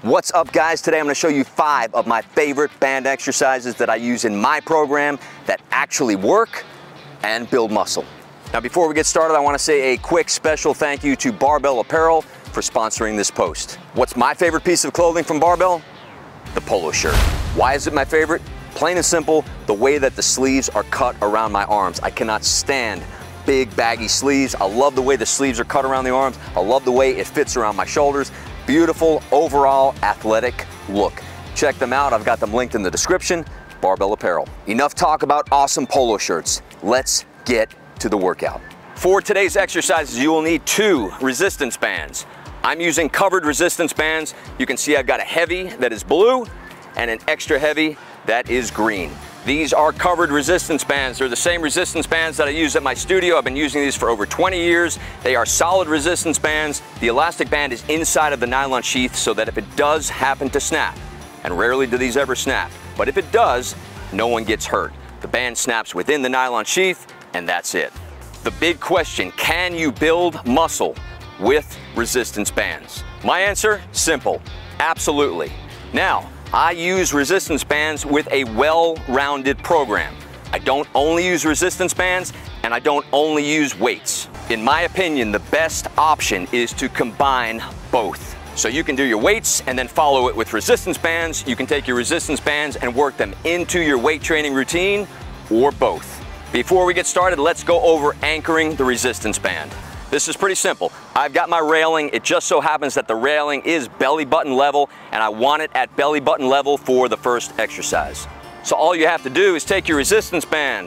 What's up, guys? Today I'm going to show you 5 of my favorite band exercises that I use in my program that actually work and build muscle. Now, before we get started, I want to say a quick special thank you to Barbell Apparel for sponsoring this post. What's my favorite piece of clothing from Barbell? The polo shirt. Why is it my favorite? Plain and simple, the way that the sleeves are cut around my arms. I cannot stand big baggy sleeves. I love the way the sleeves are cut around the arms. I love the way it fits around my shoulders. Beautiful, overall, athletic look. Check them out. I've got them linked in the description. Barbell Apparel. Enough talk about awesome polo shirts. Let's get to the workout. For today's exercises, you will need 2 resistance bands. I'm using covered resistance bands. You can see I've got a heavy that is blue and an extra heavy that is green. These are covered resistance bands. They're the same resistance bands that I use at my studio. I've been using these for over 20 years. They are solid resistance bands. The elastic band is inside of the nylon sheath so that if it does happen to snap, and rarely do these ever snap, but if it does, no one gets hurt. The band snaps within the nylon sheath, and that's it. The big question, can you build muscle with resistance bands? My answer, simple, absolutely. Now, I use resistance bands with a well-rounded program. I don't only use resistance bands, and I don't only use weights. In my opinion, the best option is to combine both. So you can do your weights and then follow it with resistance bands. You can take your resistance bands and work them into your weight training routine, or both. Before we get started, let's go over anchoring the resistance band. This is pretty simple. I've got my railing. It just so happens that the railing is belly button level, and I want it at belly button level for the first exercise. So all you have to do is take your resistance band,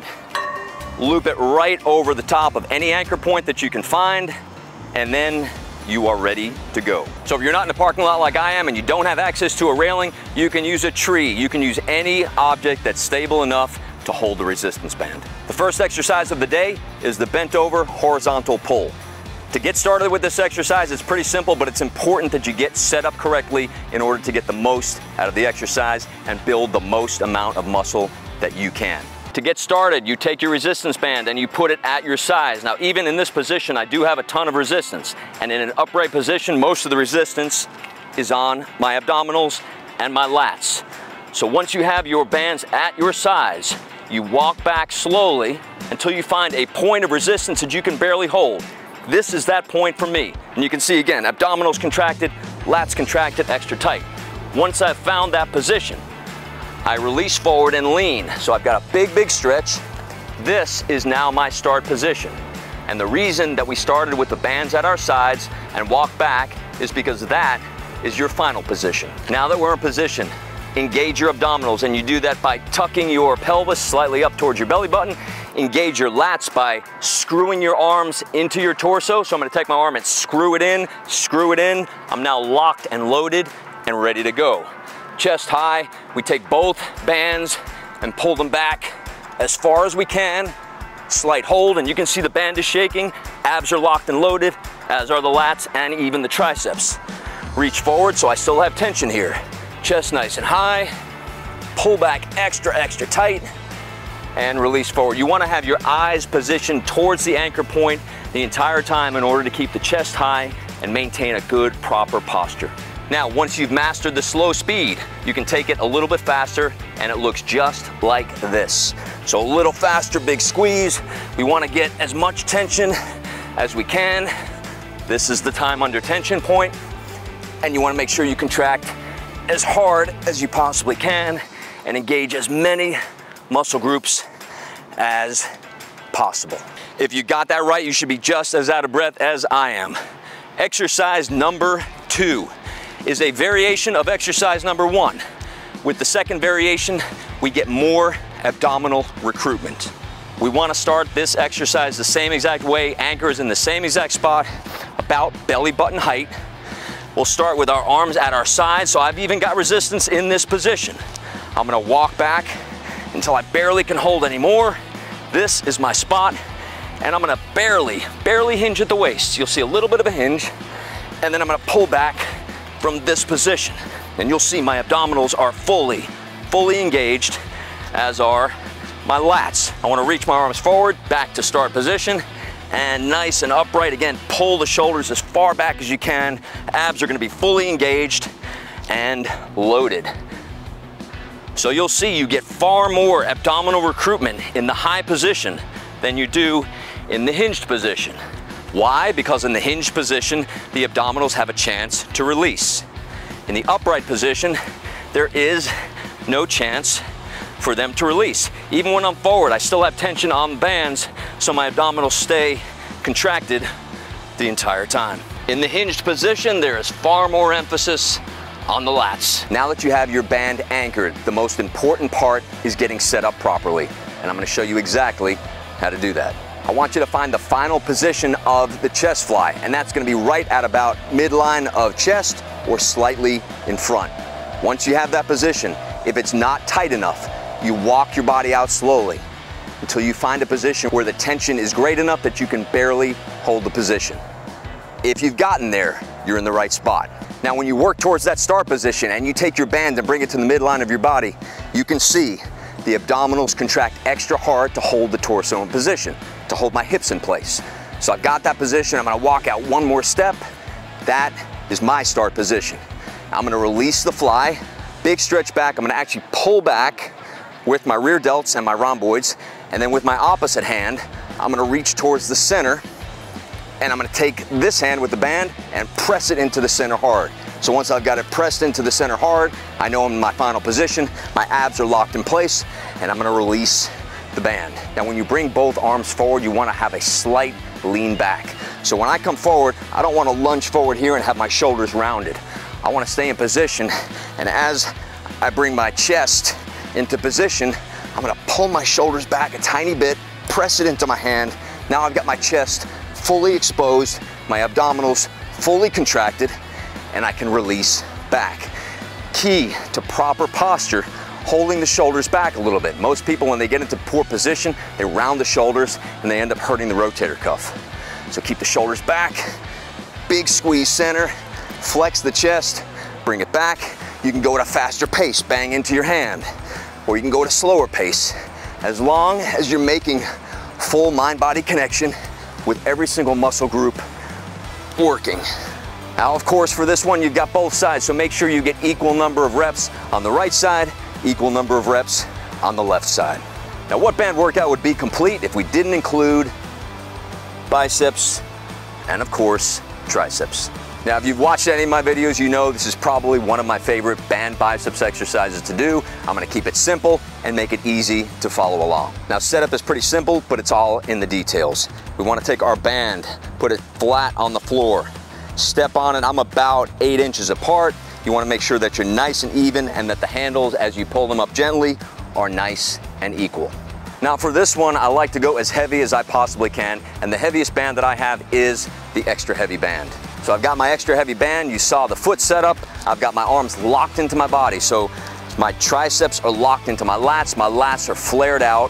loop it right over the top of any anchor point that you can find, and then you are ready to go. So if you're not in the parking lot like I am and you don't have access to a railing, you can use a tree. You can use any object that's stable enough to hold the resistance band. The first exercise of the day is the bent over horizontal pull. To get started with this exercise, it's pretty simple, but it's important that you get set up correctly in order to get the most out of the exercise and build the most amount of muscle that you can. To get started, you take your resistance band and you put it at your size. Now, even in this position, I do have a ton of resistance, and in an upright position, most of the resistance is on my abdominals and my lats. So once you have your bands at your size, you walk back slowly until you find a point of resistance that you can barely hold. This is that point for me. And you can see again, abdominals contracted, lats contracted, extra tight. Once I've found that position, I release forward and lean. So I've got a big stretch. This is now my start position. And the reason that we started with the bands at our sides and walk back is because that is your final position. Now that we're in position, engage your abdominals, and you do that by tucking your pelvis slightly up towards your belly button. Engage your lats by screwing your arms into your torso. So I'm gonna take my arm and screw it in, screw it in. I'm now locked and loaded and ready to go. Chest high, we take both bands and pull them back as far as we can. Slight hold, and you can see the band is shaking. Abs are locked and loaded, as are the lats and even the triceps. Reach forward, so I still have tension here. Chest nice and high, pull back extra tight, and release forward. You want to have your eyes positioned towards the anchor point the entire time in order to keep the chest high and maintain a good, proper posture. Now, once you've mastered the slow speed, you can take it a little bit faster, and it looks just like this. So a little faster, big squeeze. We want to get as much tension as we can. This is the time under tension point, and you want to make sure you contract as hard as you possibly can and engage as many muscle groups as possible. If you got that right, you should be just as out of breath as I am. Exercise number 2 is a variation of exercise number 1. With the second variation, we get more abdominal recruitment. We want to start this exercise the same exact way. Anchor is in the same exact spot, about belly button height. We'll start with our arms at our sides, so I've even got resistance in this position. I'm gonna walk back until I barely can hold anymore. This is my spot, and I'm gonna barely hinge at the waist. You'll see a little bit of a hinge, and then I'm gonna pull back from this position. And you'll see my abdominals are fully engaged, as are my lats. I wanna reach my arms forward, back to start position, and nice and upright. Again, pull the shoulders as far back as you can. Abs are gonna be fully engaged. and loaded. So you'll see you get far more abdominal recruitment in the high position than you do in the hinged position. Why? Because in the hinged position, the abdominals have a chance to release. In the upright position, there is no chance for them to release. Even when I'm forward, I still have tension on the bands, so my abdominals stay contracted the entire time. In the hinged position, there is far more emphasis on the lats. Now that you have your band anchored, the most important part is getting set up properly. And I'm gonna show you exactly how to do that. I want you to find the final position of the chest fly, and that's gonna be right at about midline of chest or slightly in front. Once you have that position, if it's not tight enough, you walk your body out slowly until you find a position where the tension is great enough that you can barely hold the position. If you've gotten there, you're in the right spot. Now, when you work towards that start position and you take your band and bring it to the midline of your body, you can see the abdominals contract extra hard to hold the torso in position, to hold my hips in place. So I've got that position, I'm gonna walk out one more step. That is my start position. I'm gonna release the fly, big stretch back. I'm gonna actually pull back with my rear delts and my rhomboids, and then with my opposite hand, I'm gonna reach towards the center, and I'm gonna take this hand with the band and press it into the center hard. So once I've got it pressed into the center hard, I know I'm in my final position, my abs are locked in place, and I'm gonna release the band. Now when you bring both arms forward, you wanna have a slight lean back. So when I come forward, I don't wanna lunge forward here and have my shoulders rounded. I wanna stay in position, and as I bring my chest into position, I'm gonna pull my shoulders back a tiny bit, press it into my hand. Now I've got my chest fully exposed, my abdominals fully contracted, and I can release back. Key to proper posture, holding the shoulders back a little bit. Most people, when they get into poor position, they round the shoulders and they end up hurting the rotator cuff. So keep the shoulders back, big squeeze center, flex the chest, bring it back. You can go at a faster pace, bang into your hand, or you can go at a slower pace, as long as you're making full mind-body connection with every single muscle group working. Now, of course, for this one, you've got both sides, so make sure you get equal number of reps on the right side, equal number of reps on the left side. Now, what band workout would be complete if we didn't include biceps and, of course, triceps? Now, if you've watched any of my videos, you know this is probably one of my favorite band biceps exercises to do. I'm gonna keep it simple and make it easy to follow along. Now, setup is pretty simple, but it's all in the details. We wanna take our band, put it flat on the floor, step on it. I'm about 8 inches apart. You wanna make sure that you're nice and even and that the handles, as you pull them up gently, are nice and equal. Now, for this one, I like to go as heavy as I possibly can, and the heaviest band that I have is the extra heavy band. So I've got my extra heavy band. You saw the foot setup. I've got my arms locked into my body. So my triceps are locked into my lats are flared out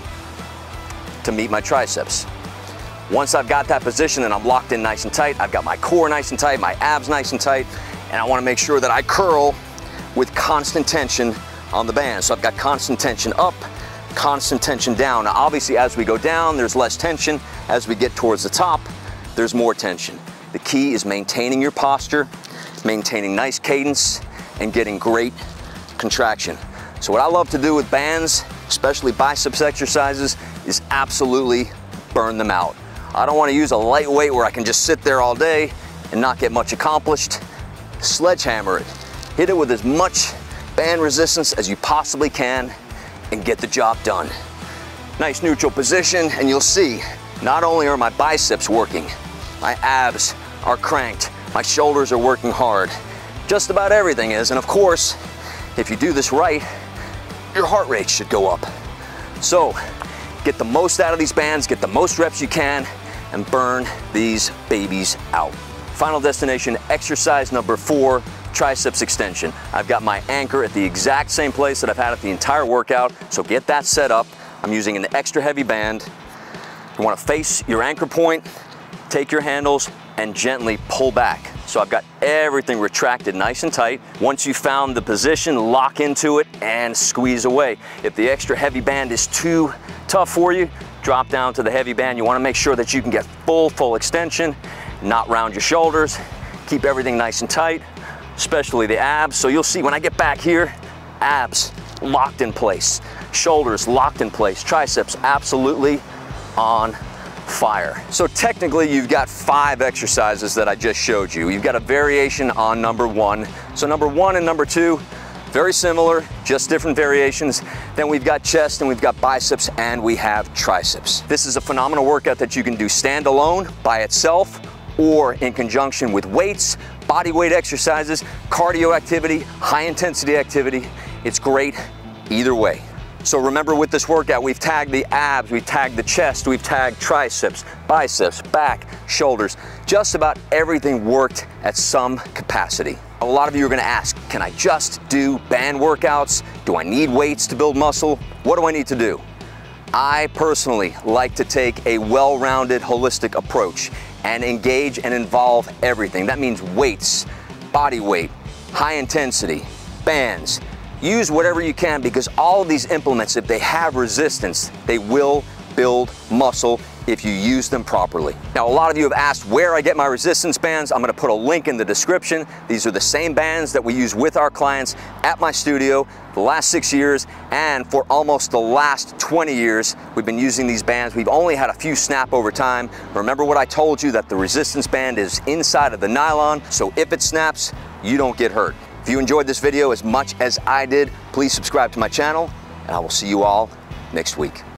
to meet my triceps. Once I've got that position and I'm locked in nice and tight, I've got my core nice and tight, my abs nice and tight, and I wanna make sure that I curl with constant tension on the band. So I've got constant tension up, constant tension down. Now, obviously, as we go down, there's less tension. As we get towards the top, there's more tension. The key is maintaining your posture, maintaining nice cadence, and getting great contraction. So what I love to do with bands, especially biceps exercises, is absolutely burn them out. I don't want to use a lightweight where I can just sit there all day and not get much accomplished. Sledgehammer it. Hit it with as much band resistance as you possibly can and get the job done. Nice neutral position, and you'll see not only are my biceps working, my abs are cranked, my shoulders are working hard. Just about everything is, and of course, if you do this right, your heart rate should go up. So, get the most out of these bands, get the most reps you can, and burn these babies out. Final destination, exercise number 4, triceps extension. I've got my anchor at the exact same place that I've had it the entire workout, so get that set up. I'm using an extra heavy band. You wanna face your anchor point, take your handles, and gently pull back. So I've got everything retracted nice and tight. Once you found the position, lock into it and squeeze away. If the extra heavy band is too tough for you, drop down to the heavy band. You wanna make sure that you can get full extension, not round your shoulders. Keep everything nice and tight. especially the abs. So you'll see when I get back here, abs locked in place, shoulders locked in place, triceps absolutely on fire. So technically you've got 5 exercises that I just showed you. You've got a variation on number 1. So number 1 and number 2, very similar, just different variations. Then we've got chest and we've got biceps and we have triceps. This is a phenomenal workout that you can do standalone by itself or in conjunction with weights, body weight exercises, cardio activity, high intensity activity. It's great either way. So remember, with this workout, we've tagged the abs, we've tagged the chest, we've tagged triceps, biceps, back, shoulders. Just about everything worked at some capacity. A lot of you are gonna ask, can I just do band workouts? Do I need weights to build muscle? What do I need to do? I personally like to take a well-rounded, holistic approach and engage and involve everything. That means weights, body weight, high intensity, bands. Use whatever you can, because all of these implements, if they have resistance, they will build muscle if you use them properly. Now, a lot of you have asked where I get my resistance bands. I'm gonna put a link in the description. These are the same bands that we use with our clients at my studio the last 6 years, and for almost the last 20 years, we've been using these bands. We've only had a few snap over time. Remember what I told you, that the resistance band is inside of the nylon, so if it snaps, you don't get hurt. If you enjoyed this video as much as I did, please subscribe to my channel, and I will see you all next week.